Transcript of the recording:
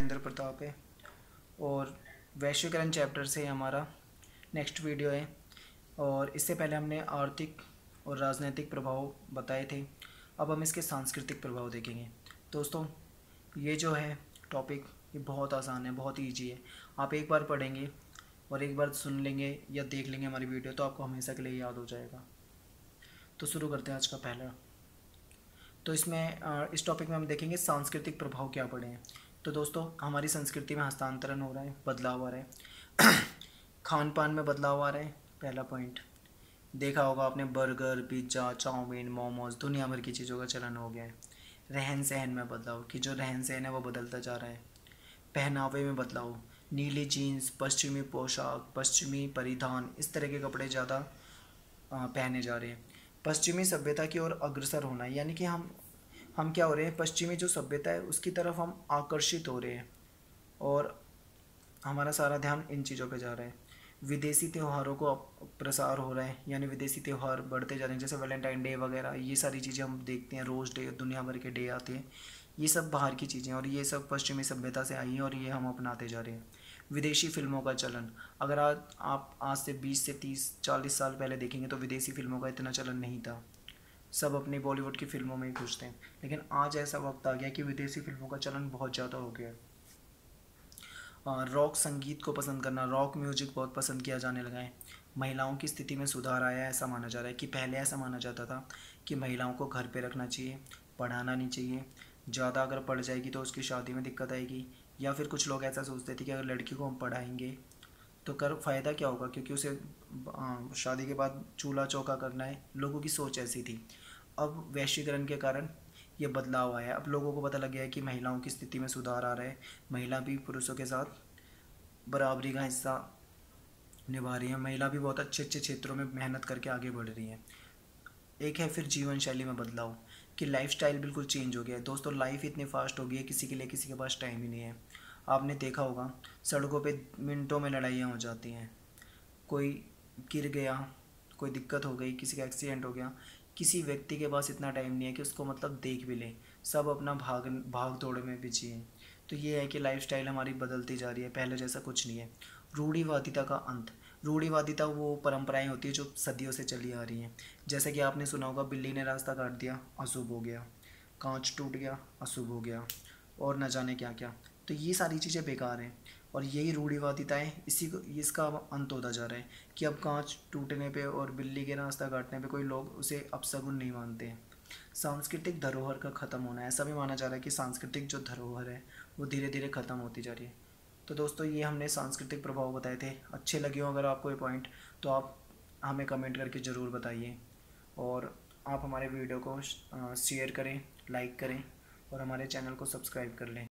नरेंद्र प्रताप है और वैश्वीकरण चैप्टर से हमारा नेक्स्ट वीडियो है। और इससे पहले हमने आर्थिक और राजनीतिक प्रभाव बताए थे, अब हम इसके सांस्कृतिक प्रभाव देखेंगे। दोस्तों, ये जो है टॉपिक ये बहुत आसान है, बहुत ईजी है। आप एक बार पढ़ेंगे और एक बार सुन लेंगे या देख लेंगे हमारी वीडियो तो आपको हमेशा के लिए याद हो जाएगा। तो शुरू करते हैं आज का पहला। तो इस टॉपिक में हम देखेंगे सांस्कृतिक प्रभाव क्या पड़े हैं। तो दोस्तों, हमारी संस्कृति में हस्तांतरण हो रहा है, बदलाव आ रहा है खान पान में बदलाव आ रहा है। पहला पॉइंट देखा होगा आपने, बर्गर, पिज्ज़ा, चाउमीन, मोमोज, दुनिया भर की चीज़ों का चलन हो गया है। रहन सहन में बदलाव, कि जो रहन सहन है वो बदलता जा रहा है। पहनावे में बदलाव, नीली जीन्स, पश्चिमी पोशाक, पश्चिमी परिधान, इस तरह के कपड़े ज़्यादा पहने जा रहे हैं। पश्चिमी सभ्यता की ओर अग्रसर होना, यानी कि हम क्या हो रहे हैं, पश्चिमी जो सभ्यता है उसकी तरफ हम आकर्षित हो रहे हैं और हमारा सारा ध्यान इन चीज़ों पे जा रहा है। विदेशी त्योहारों को प्रसार हो रहा है, यानी विदेशी त्यौहार बढ़ते जा रहे हैं, जैसे वैलेंटाइन डे वगैरह, ये सारी चीज़ें हम देखते हैं, रोज़ डे, दुनिया भर के डे आते हैं। ये सब बाहर की चीज़ें और ये सब पश्चिमी सभ्यता से आई हैं और ये हम अपनाते जा रहे हैं। विदेशी फिल्मों का चलन, अगर आप आज से 20 से 30-40 साल पहले देखेंगे तो विदेशी फिल्मों का इतना चलन नहीं था, सब अपनी बॉलीवुड की फिल्मों में ही खुश थे। लेकिन आज ऐसा वक्त आ गया कि विदेशी फिल्मों का चलन बहुत ज़्यादा हो गया है। रॉक संगीत को पसंद करना, रॉक म्यूजिक बहुत पसंद किया जाने लगा है। महिलाओं की स्थिति में सुधार आया है, ऐसा माना जा रहा है कि पहले ऐसा माना जाता था कि महिलाओं को घर पे रखना चाहिए, पढ़ाना नहीं चाहिए, ज़्यादा अगर पढ़ जाएगी तो उसकी शादी में दिक्कत आएगी, या फिर कुछ लोग ऐसा सोचते थे कि अगर लड़की को हम पढ़ाएंगे तो कर फ़ायदा क्या होगा, क्योंकि उसे शादी के बाद चूल्हा चौका करना है। लोगों की सोच ऐसी थी। अब वैश्वीकरण के कारण ये बदलाव आया है। अब लोगों को पता लग गया है कि महिलाओं की स्थिति में सुधार आ रहा है, महिला भी पुरुषों के साथ बराबरी का हिस्सा निभा रही है, महिला भी बहुत अच्छे अच्छे क्षेत्रों में मेहनत करके आगे बढ़ रही है। एक है फिर जीवन शैली में बदलाव, कि लाइफस्टाइल बिल्कुल चेंज हो गया है। दोस्तों, लाइफ इतनी फास्ट हो गई है, किसी के लिए किसी के पास टाइम ही नहीं है। आपने देखा होगा सड़कों पे मिनटों में लड़ाइयाँ हो जाती हैं, कोई गिर गया, कोई दिक्कत हो गई, किसी का एक्सीडेंट हो गया, किसी व्यक्ति के पास इतना टाइम नहीं है कि उसको मतलब देख भी ले, सब अपना भाग दौड़ में बिजी हैं। तो ये है कि लाइफस्टाइल हमारी बदलती जा रही है, पहले जैसा कुछ नहीं है। रूढ़िवादिता का अंत, रूढ़िवादिता वो परंपराएं होती है जो सदियों से चली आ रही हैं। जैसे कि आपने सुना होगा, बिल्ली ने रास्ता काट दिया, अशुभ हो गया, कांच टूट गया, अशुभ हो गया, और न जाने क्या क्या। तो ये सारी चीज़ें बेकार हैं और यही रूढ़िवादिताएं इसका अब अंत होता जा रहा है कि अब कांच टूटने पे और बिल्ली के रास्ता काटने पे कोई लोग उसे अपशगुन नहीं मानते हैं। सांस्कृतिक धरोहर का ख़त्म होना है, ऐसा भी माना जा रहा है कि सांस्कृतिक जो धरोहर है वो धीरे धीरे ख़त्म होती जा रही है। तो दोस्तों, ये हमने सांस्कृतिक प्रभाव बताए थे। अच्छे लगे हो अगर आपको ये पॉइंट तो आप हमें कमेंट करके ज़रूर बताइए, और आप हमारे वीडियो को शेयर करें, लाइक करें और हमारे चैनल को सब्सक्राइब कर लें।